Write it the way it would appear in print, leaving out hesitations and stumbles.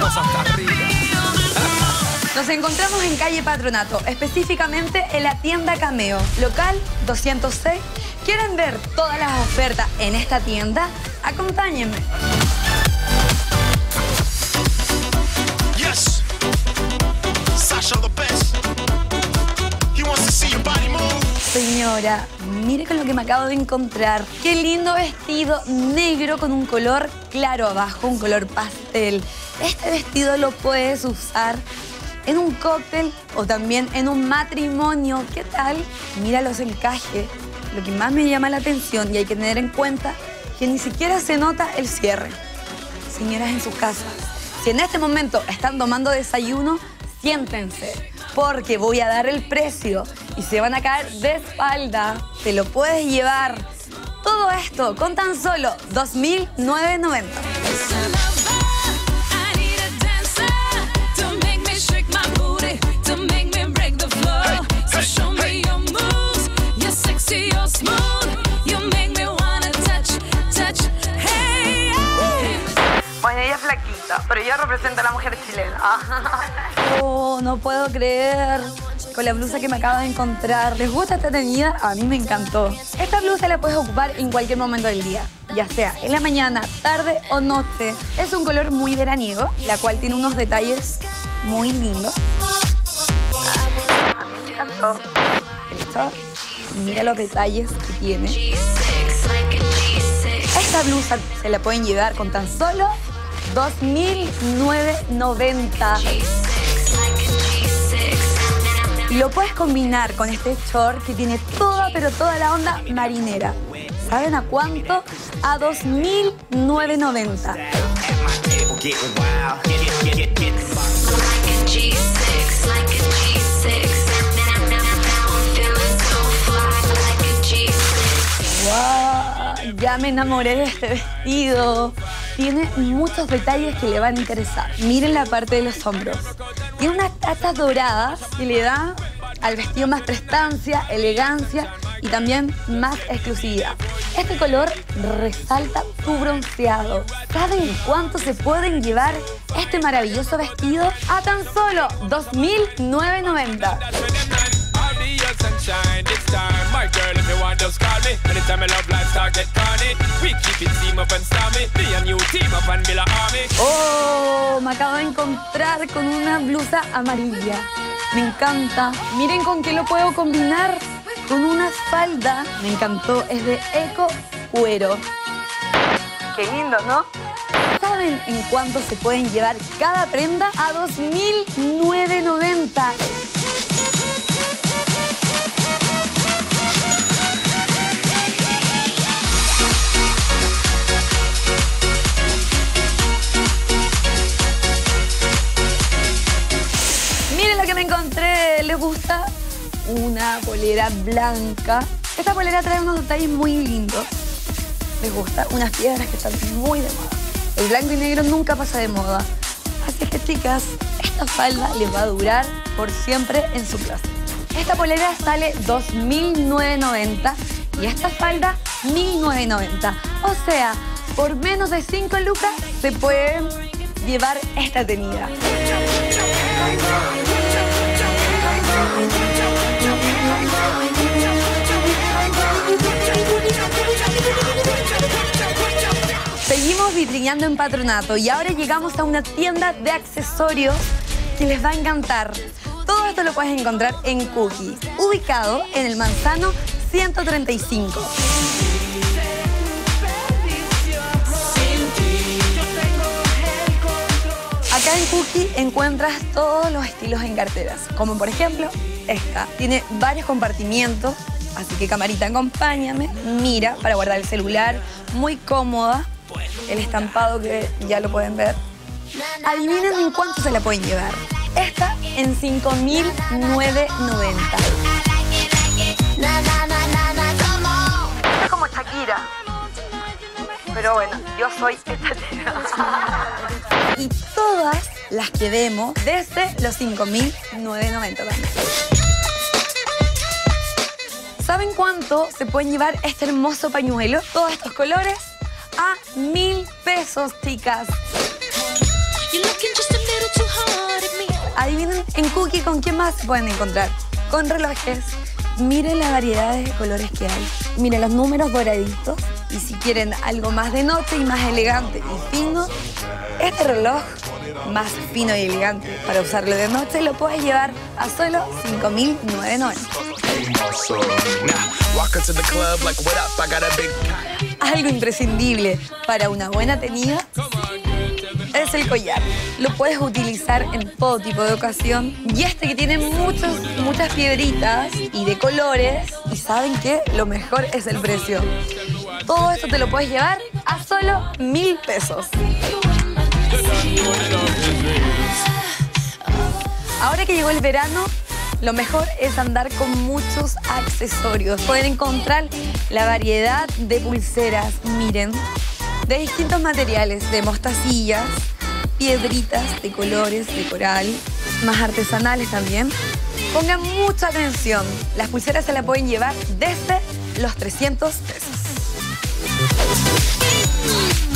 hasta arriba. Nos encontramos en calle Patronato, específicamente en la tienda Cameo, local 206. ¿Quieren ver todas las ofertas en esta tienda? Acompáñenme. Yes. Sasha the best. He wants to see your body move. Señora, mire con lo que me acabo de encontrar. Qué lindo vestido negro con un color claro abajo, un color pastel. Este vestido lo puedes usar en un cóctel o también en un matrimonio. ¿Qué tal? Mira los encajes. Lo que más me llama la atención, y hay que tener en cuenta que ni siquiera se nota el cierre. Señoras en sus casas, si en este momento están tomando desayuno, siéntense, porque voy a dar el precio y se van a caer de espalda. Te lo puedes llevar. Todo esto con tan solo 2.990. Bueno, ella es flaquita, pero ella representa a la mujer chilena. Oh, no puedo creer con la blusa que me acabo de encontrar. ¿Les gusta esta tenida? A mí me encantó. Esta blusa la puedes ocupar en cualquier momento del día, ya sea en la mañana, tarde o noche. Es un color muy veraniego, la cual tiene unos detalles muy lindos. A mí me encantó. ¿Listo? Mira los detalles que tiene. Esta blusa se la pueden llevar con tan solo 2.990. Y lo puedes combinar con este short que tiene toda, pero toda la onda marinera. ¿Saben a cuánto? A 2.990. ¡Wow! Ya me enamoré de este vestido. Tiene muchos detalles que le van a interesar. Miren la parte de los hombros. Tiene unas tachas doradas que le da al vestido más prestancia, elegancia y también más exclusividad. Este color resalta tu bronceado. ¿Saben cuánto se pueden llevar este maravilloso vestido? A tan solo 2.990. Oh, me acabo de encontrar con una blusa amarilla. Me encanta. Miren con qué lo puedo combinar. Con una falda. Me encantó. Es de eco cuero. Qué lindo, ¿no? ¿Saben en cuánto se pueden llevar cada prenda? A 2.990. Me encontré, ¿les gusta? Una polera blanca. Esta polera trae unos detalles muy lindos. ¿Les gusta? Unas piedras que están muy de moda. El blanco y negro nunca pasa de moda. Así que, chicas, esta falda les va a durar por siempre en su closet. Esta polera sale 2.990 y esta falda 1.990. O sea, por menos de 5 lucas se pueden llevar esta tenida. Seguimos vitrineando en Patronato y ahora llegamos a una tienda de accesorios que les va a encantar. Todo esto lo puedes encontrar en Cookie, ubicado en el Manzano 135. Acá en Cookie encuentras todos los estilos en carteras, como por ejemplo esta. Tiene varios compartimientos, así que camarita, acompáñame. Mira, para guardar el celular, muy cómoda. El estampado que ya lo pueden ver. Adivinen en cuánto se la pueden llevar. Esta en 5.990. Es como Shakira. Pero bueno, yo soy esta chica. Y todas las que vemos desde los 5.990 también. ¿Saben cuánto se pueden llevar este hermoso pañuelo? Todos estos colores a 1.000 pesos, chicas. Adivinen en Cookie con quién más pueden encontrar. Con relojes. Miren las variedades de colores que hay. Miren los números doraditos. Y si quieren algo más de noche y más elegante y fino, este reloj más fino y elegante para usarlo de noche lo puedes llevar a solo $5.990. Algo imprescindible para una buena tenida es el collar. Lo puedes utilizar en todo tipo de ocasión. Y este que tiene muchas piedritas y de colores. Y ¿saben qué? Lo mejor es el precio. Todo esto te lo puedes llevar a solo $1.000 pesos. Ahora que llegó el verano, lo mejor es andar con muchos accesorios. Pueden encontrar la variedad de pulseras, miren, de distintos materiales, de mostacillas, piedritas de colores, de coral, más artesanales también. Pongan mucha atención, las pulseras se las pueden llevar desde los $300 pesos.